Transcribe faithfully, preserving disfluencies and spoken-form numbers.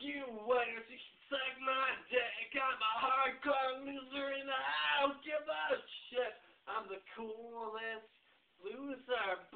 you, why don't you suck my dick? I'm a hardcore loser and I don't give a shit. I'm the coolest loser.